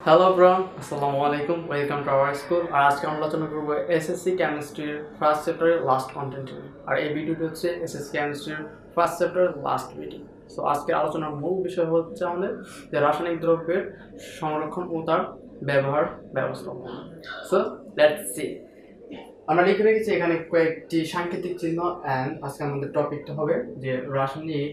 Hello ব্রান, আসসালামু আলাইকুম, ওয়েলকাম টু আওয়ার স্কুল। আর আজকে আমরা আলোচনা করবো এসএসসি কেমিস্ট্রির ফার্স্ট চ্যাপ্টারের লাস্ট কন্টেন্ট নিয়ে। আর এই ভিডিওটি হচ্ছে এসএসসি কেমিস্ট্রির ফার্স্ট চ্যাপ্টারের লাস্ট ভিডিও। সো আজকে আলোচনার মূল বিষয় হচ্ছে আমাদের যে রাসায়নিক দ্রব্যের সংরক্ষণ ও তার ব্যবহার ব্যবস্থাপনা। So let's see. আমরা লিখে রেখেছি এখানে কয়েকটি সাংকেতিক চিহ্ন অ্যান্ড আজকে আমাদের টপিকটা হবে যে রাসায়নিক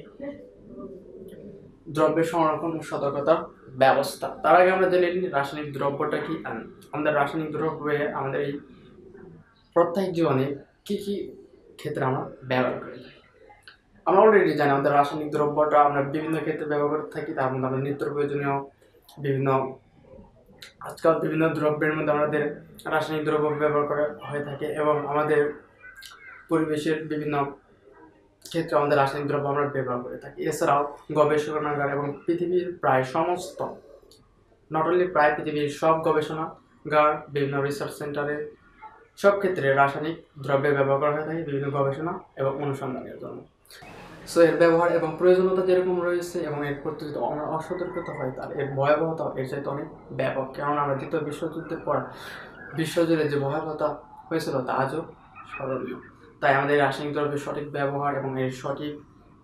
দ্রব্যের সংরক্ষণ ও সতর্কতা ব্যবস্থা। তার আগে আমরা জেনে নিই রাসায়নিক দ্রব্যটা কি। আমাদের রাসায়নিক দ্রব্যে আমাদের এই প্রত্যেক জীবনে কি কি ক্ষেত্রে আমরা ব্যবহার করে থাকি। আমরা অলরেডি জানি আমাদের রাসায়নিক দ্রব্যটা আমরা বিভিন্ন ক্ষেত্রে ব্যবহার করে থাকি। তার মধ্যে আমাদের নিত্য প্রয়োজনীয় বিভিন্ন আজকাল বিভিন্ন দ্রব্যের মধ্যে আমাদের রাসায়নিক দ্রব্য ব্যবহার করা হয়ে থাকে এবং আমাদের পরিবেশের বিভিন্ন ক্ষেত্রে আমাদের রাসায়নিক দ্রব্য আমরা ব্যবহার করে থাকি। এছাড়াও গবেষণাগার এবং পৃথিবীর প্রায় সমস্ত নট অনলি প্রায় পৃথিবীর সব গবেষণাগার বিভিন্ন রিসার্চ সেন্টারে সব ক্ষেত্রে রাসায়নিক দ্রব্যের ব্যবহার করা হয়ে থাকে বিভিন্ন গবেষণা এবং অনুসন্ধানের জন্য। সো এর ব্যবহার এবং প্রয়োজনীয়তা যেরকম রয়েছে এবং এর প্রতি যদি আমরা অসতর্কতা হয় তাহলে এর ভয়াবহতা এর চাইতে অনেক ব্যাপক। কেননা আমরা দ্বিতীয় বিশ্বযুদ্ধের পর বিশ্বজুড়ে যে ভয়াবহতা হয়েছিল তা আজও স্মরণীয়। তাই আমাদের রাসায়নিক দ্রব্যের সঠিক ব্যবহার এবং এর সঠিক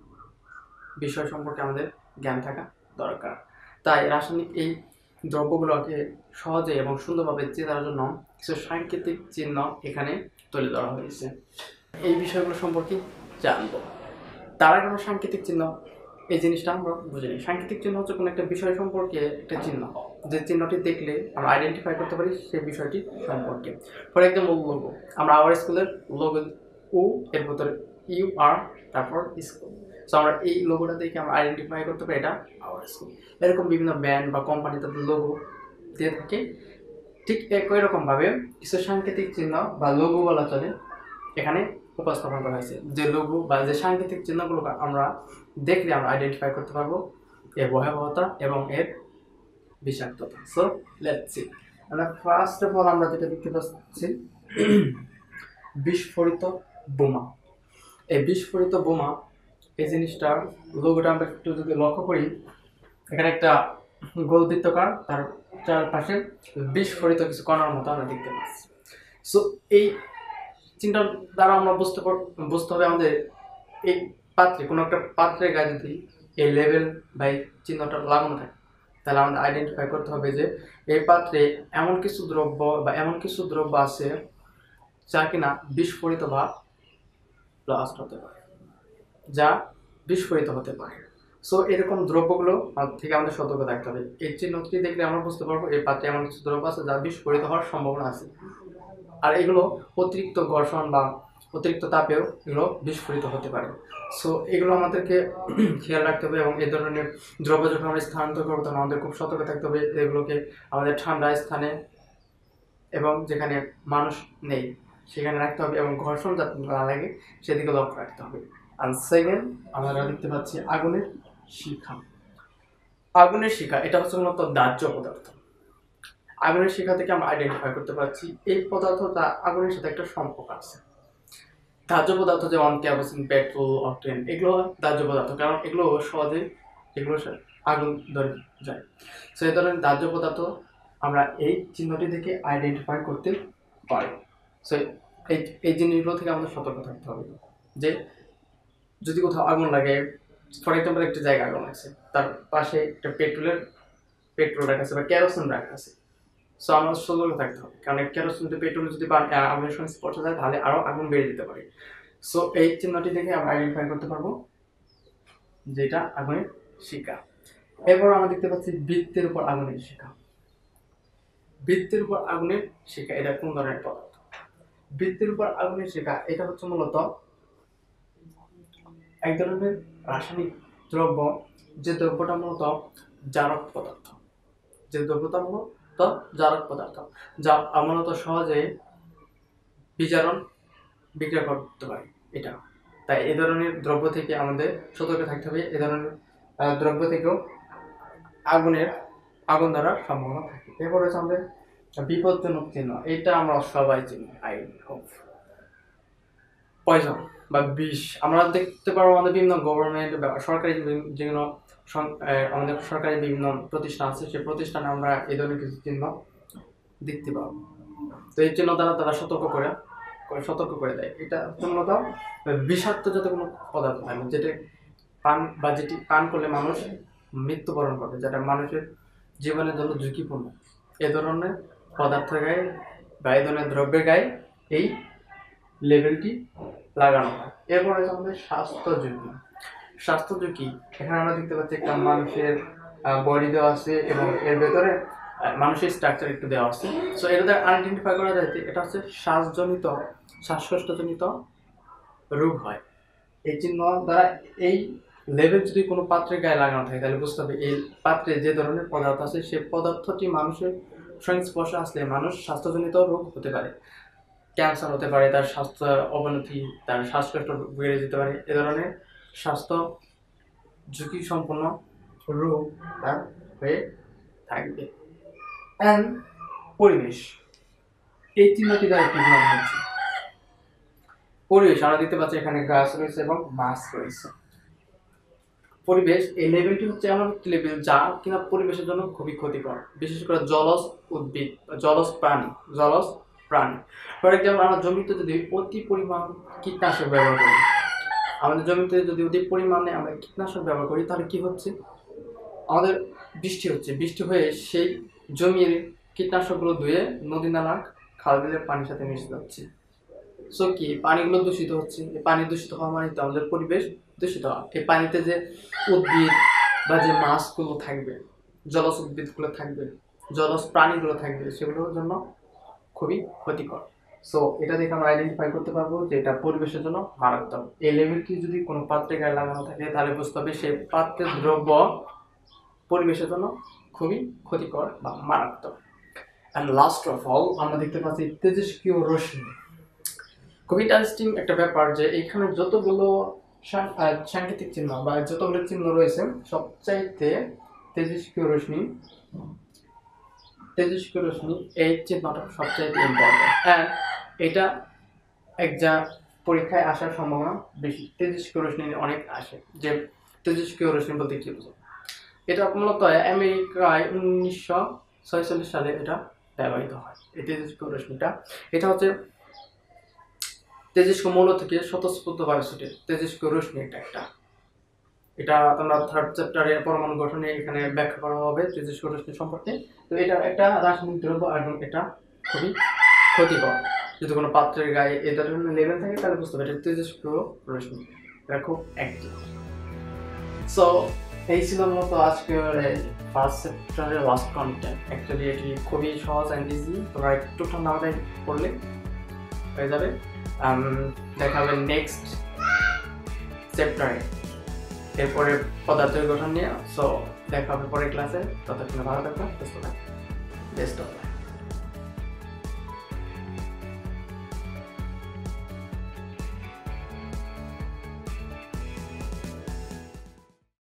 বিষয় সম্পর্কে আমাদের জ্ঞান থাকা দরকার। তাই রাসায়নিক এই দ্রব্যগুলোকে সহজে এবং সুন্দরভাবে চেনার জন্য কিছু সাংকেতিক চিহ্ন এখানে তুলে ধরা হয়েছে। এই বিষয়গুলো সম্পর্কে জানবো। তার আগে আমরা সাংকেতিক চিহ্ন এই জিনিসটা আমরা বুঝে নিই। সাংকেতিক চিহ্ন হচ্ছে কোনো একটা বিষয় সম্পর্কে একটা চিহ্ন, যে চিহ্নটি দেখলে আমরা আইডেন্টিফাই করতে পারি সেই বিষয়টি সম্পর্কে। ফর এক্সাম্পল লোগো, আমরা আওয়ার স্কুলের লোগো ও এর ভিতরে ইউ আর তারপর স্কুল। সো আমরা এই লোগোটা দেখে আমরা আইডেন্টিফাই করতে পারি এটা আওয়ার স্কুল। এরকম বিভিন্ন ব্র্যান্ড বা কোম্পানি তাদের লোগো দিয়ে থাকে। ঠিক একই রকমভাবে কিছু সাংকেতিক চিহ্ন বা লোগো বলা চলে এখানে উপস্থাপন করা হয়েছে। যে লোগো বা যে সাংকেতিক চিহ্নগুলো আমরা দেখলে আমরা আইডেন্টিফাই করতে পারবো এর ভয়াবহতা এবং এর বিষাক্ততা। So let's see. আমরা ফার্স্ট অফ অল আমরা যেটা দেখতে পাচ্ছি বিস্ফোরিত বোমা। এই বিস্ফোরিত বোমা এই জিনিসটার লোগোটা আমরা একটু যদি লক্ষ্য করি, এখানে একটা গোলবৃত্তকার, তার চারপাশে বিস্ফোরিত কিছু কণার মতো আমরা দেখতে পাচ্ছি। সো এই চিন্তার দ্বারা আমরা বুঝতে হবে আমাদের এই পাত্রে কোনো একটা পাত্রের গায়ে যদি এই লেভেল বা এই চিহ্নটা লাগানো থাকে তাহলে আমাদের আইডেন্টিফাই করতে হবে যে এই পাত্রে এমন কিছু দ্রব্য আছে যা কিনা বিস্ফোরিত বা ব্লাস্ট হতে পারে, যা বিস্ফোরিত হতে পারে। সো এরকম দ্রব্যগুলো থেকে আমাদের সতর্ক থাকতে হবে। এই চিহ্নটি দেখলে আমরা বুঝতে পারবো এই পাত্রে এমন কিছু দ্রব্য আছে যা বিস্ফোরিত হওয়ার সম্ভাবনা আছে। আর এগুলো অতিরিক্ত ঘর্ষণ বা অতিরিক্ত তাপেও এগুলো বিস্ফোরিত হতে পারে। সো এগুলো আমাদেরকে খেয়াল রাখতে হবে এবং এই ধরনের দ্রব্য যখন আমরা স্থানান্তর করবো তখন আমাদের খুব সতর্ক থাকতে হবে। এগুলোকে আমাদের ঠান্ডা স্থানে এবং যেখানে মানুষ নেই সেখানে রাখতে হবে এবং ঘর্ষণ যাতে না লাগে সেদিকে লক্ষ্য রাখতে হবে। আর সেকেন্ড আমরা দেখতে পাচ্ছি আগুনের শিখা। আগুনের শিখা এটা হচ্ছে মূলত দাহ্য পদার্থ। আগুনের শিখা থেকে আমরা আইডেন্টিফাই করতে পারছি এই পদার্থটা আগুনের সাথে একটা সম্পর্ক আছে। দাহ্য পদার্থ যেমন কেরোসিন, পেট্রোল, অকটেন এগুলো দাহ্য পদার্থ, কারণ এগুলো সহজে আগুন ধরে যায়। সো এই ধরনের দাহ্য পদার্থ আমরা এই চিহ্নটি থেকে আইডেন্টিফাই করতে পারি। সো এই জিনিসগুলো থেকে আমাদের সতর্ক থাকতে হবে যে যদি কোথাও আগুন লাগে, ফর এক্সাম্পল একটা জায়গায় আগুন লাগছে, তার পাশে একটা পেট্রোল রাখা আছে বা কেরোসিন রাখা আছে। সো আমরা সতর্ক থাকতে হবে, কারণ কেরোসিন পেট্রোল যদি আগুনের সঙ্গে স্পর্শ যায় তাহলে আরও আগুন বেড়ে যেতে পারে। সো এই চিহ্নটি দেখে আমরা আইডেন্টিফাই করতে পারবো যেটা আগুনের শিখা। এরপর আমরা দেখতে পাচ্ছি বৃত্তের উপর আগুনের শিখা। বৃত্তের উপর আগুনের শিখা এটা কোন ধরনের পদার্থ? বৃত্তের উপর আগুনের শিখা এটা হচ্ছে মূলত এক ধরনের রাসায়নিক দ্রব্য, যে দ্রব্যটা মূলত জারক পদার্থ, যা মূলত সহজে বিজারণ বিক্রিয়া করতে পারে এটা। তাই এই ধরনের দ্রব্য থেকে আমাদের সতর্ক থাকতে হবে। এই ধরনের দ্রব্য থেকেও আগুন ধরার সম্ভাবনা থাকে। এরপর হচ্ছে আমাদের বিপজ্জনক চিহ্ন, এটা আমরা সবাই চিনি, আই হোপ। পয়জন বা বিষ আমরা দেখতে পারবো আমাদের বিভিন্ন গভর্নমেন্ট বা সরকারি যেগুলো আমাদের সরকারি বিভিন্ন প্রতিষ্ঠান আছে, সেই প্রতিষ্ঠানে আমরা এই ধরনের কিছু চিহ্ন দেখতে পাবো। তো এই চিহ্ন দ্বারা তারা সতর্ক করে দেয়। এটা মূলত বিষাক্ত যাতে কোনো পদার্থ থাকে যেটা যেটি পান করলে মানুষ মৃত্যুবরণ করে, যেটা মানুষের জীবনের জন্য ঝুঁকিপূর্ণ, এ ধরনের পদার্থের গায়ে বা এই ধরনের দ্রব্যের গায়ে এই লেবেলটি লাগানো হয়। এরপর আছে আমাদের স্বাস্থ্য ঝুঁকি। এখানে আমরা দেখতে পাচ্ছি একটা মানুষের বডি দেওয়া আছে এবং এর ভেতরে মানুষের স্ট্রাকচার একটু দেওয়া আছে। সো এটা আইডেন্টিফাই করা যায় যে এটা হচ্ছে শ্বাসকষ্টজনিত রোগ হয়। এই চিহ্ন দ্বারা এই লেবেল যদি কোনো পাত্রের গায়ে লাগানো থাকে তাহলে বুঝতে হবে এই পাত্রে যে ধরনের পদার্থ আছে সেই পদার্থটি মানুষের সংস্পর্শে আসলে মানুষ স্বাস্থ্যজনিত রোগ হতে পারে, ক্যান্সার হতে পারে, তার স্বাস্থ্য অবনতি, তার শ্বাসকষ্ট বেড়ে যেতে পারে, এ ধরনের স্বাস্থ্য ঝুঁকি সম্পন্ন রোগ তার হয়ে থাকবে। অ্যান্ড পরিবেশ, এই চিহ্নটি দ্বারা কি বোঝানো হচ্ছে? পরিবেশ আমরা দেখতে পাচ্ছি এখানে গাছ রয়েছে এবং মাছ রয়েছে। পরিবেশ এই লেভেলটি হচ্ছে এমন একটি লেভেল যা কিনা পরিবেশের জন্য খুবই ক্ষতিকর, বিশেষ করে জলজ উদ্ভিদ, জলজ প্রাণী। ফর এক্সাম্পল আমরা জমিতে যদি অতি পরিমাণ কীটনাশক ব্যবহার করি, আমাদের জমিতে যদি অতি পরিমাণে আমরা কীটনাশক ব্যবহার করি তাহলে কি হচ্ছে, আমাদের বৃষ্টি হয়ে সেই জমির কীটনাশকগুলো ধুয়ে নদী নালা খাল বিলের পানির সাথে মিশে যাচ্ছে। সো কি পানিগুলো দূষিত হচ্ছে। এই পানি দূষিত হওয়া মানে তো আমাদের পরিবেশ দূষিত হওয়া। এই পানিতে যে উদ্ভিদ বা যে মাছগুলো থাকবে, জলজ উদ্ভিদগুলো থাকবে, জলজ প্রাণীগুলো থাকবে, সেগুলোর জন্য খুবই ক্ষতিকর। সো এটা দেখে আমরা আইডেন্টিফাই করতে পারবো যে এটা পরিবেশের জন্য মারাত্মক। এই লেভেলটি যদি কোনো পাত্রে গায়ে লাগানো থাকে তাহলে বুঝতে হবে সেই পাত্রের দ্রব্য পরিবেশের জন্য খুবই ক্ষতিকর বা মারাত্মক। অ্যান্ড লাস্ট অফ অল আমরা দেখতে পাচ্ছি তেজস্ক্রিয় রশ্মি। খুবই ইন্টারেস্টিং একটা ব্যাপার যে এখানে যতগুলো সাংকেতিক চিহ্ন বা যতগুলো চিহ্ন রয়েছে সবচাইতে তেজস্ক্রিয় রশ্মি এই চিহ্নটা সবচাইতে ইম্পর্টেন্ট। অ্যান্ড এটা এক্সাম পরীক্ষায় আসার সম্ভাবনা বেশি। তেজস্ক্রিয় রশ্মি অনেক আসে। যে তেজস্ক্রিয় রশ্মি বলতে কি বোঝায়? এটা মূলত আমেরিকায় 1946 সালে এটা ব্যবহৃত হয়। এই তেজস্ক্রিয় রশ্মিটা এটা হচ্ছে তেজস্ক্রিয় মৌল থেকে স্বতঃস্ফূর্তভাবে ছুটে তেজস্ক্রিয় রশ্মি এটা তোমরা 3rd চ্যাপ্টারে পরমাণু গঠনে এখানে ব্যাখ্যা করা হবে তেজস্ক্রিয় রশ্মি সম্পর্কে। তো এটা একটা রাসায়নিক দ্রব্য এবং এটা খুবই ক্ষতিকর। যদি কোনো পাত্রের গায়ে এই ধরনের লেভেল থাকে তাহলে বুঝতে হবে এটা তেজস্ক্রিয় রশ্মি, এটা খুব অ্যাক্টিভ। সো এই ছিল মূলত আজকের ফার্স্ট চ্যাপ্টারের লাস্ট কন্টেন্ট। অ্যাকচুয়ালি এটি খুবই সহজ অ্যান্ড ইজি, তোমরা একটু ঠান্ডা মাথায় পড়লে হয়ে যাবে। দেখা হবে নেক্সট চ্যাপ্টারে, এরপরে পদার্থের গঠন নিয়ে। সো দেখা হবে পরের ক্লাসে। ততক্ষণে ভালো থাকবে, সুস্থ থাকবে। Best of lakh.